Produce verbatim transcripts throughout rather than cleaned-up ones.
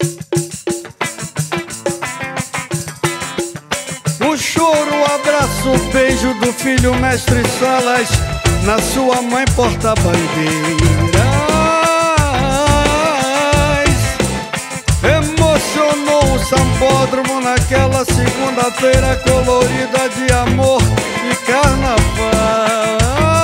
O choro, o abraço, o beijo do filho mestre Salas na sua mãe porta-bandeiras. Emocionou o sambódromo naquela segunda-feira colorida de amor e carnaval.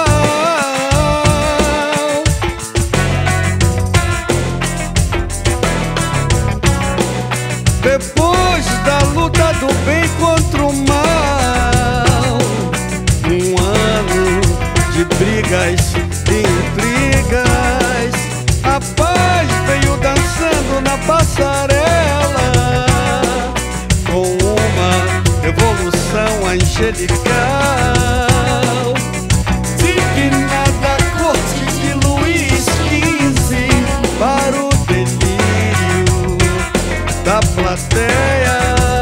Depois da luta do bem contra o mal, um ano de brigas e intrigas, a paz veio dançando na passarela com uma evolução angelical, digna da corte de Luís quinze, para o delírio da plateia.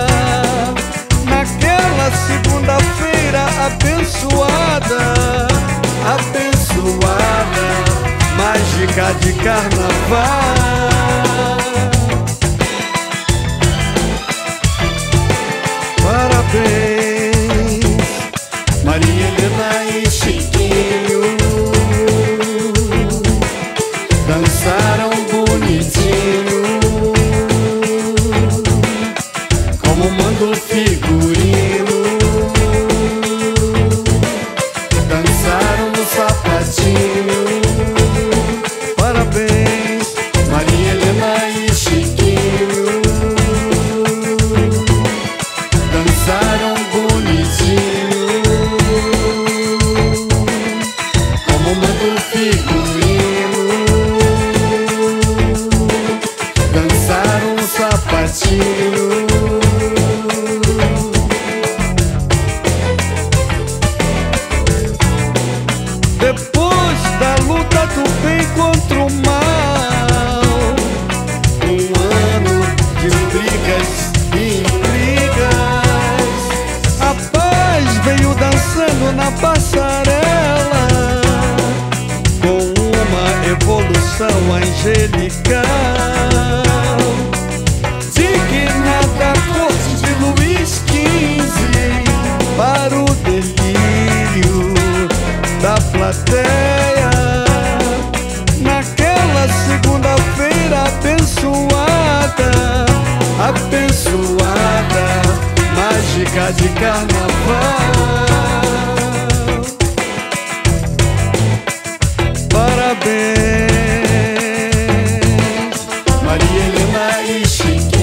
Naquela segunda-feira abençoada, abençoada, mágica de carnaval. Parabéns, Maria Helena e Chiquinho, dançaram bonitinho como manda o figurino, dançaram no sapatinho. Parabéns, Maria Helena e Chiquinho, dançaram bonitinho como manda o figurino, dançaram no sapatinho. Depois da luta do bem contra o mal, um ano de brigas e intrigas, a paz veio dançando na passarela com uma evolução angelical, digna da corte de Luís quinze, para o delírio da plateia. Naquela segunda-feira abençoada, abençoada, mágica de carnaval. Parabéns, Maria Helena e Chiquinho,